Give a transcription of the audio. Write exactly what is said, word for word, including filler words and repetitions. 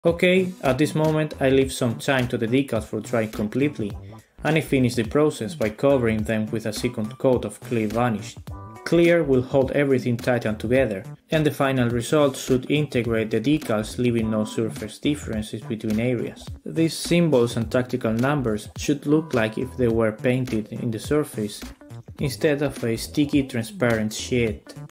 Okay, at this moment I leave some time to the decals for dry completely, and I finish the process by covering them with a second coat of clear varnish. Clear will hold everything tightened together, and the final result should integrate the decals, leaving no surface differences between areas. These symbols and tactical numbers should look like if they were painted in the surface, instead of a sticky transparent sheet.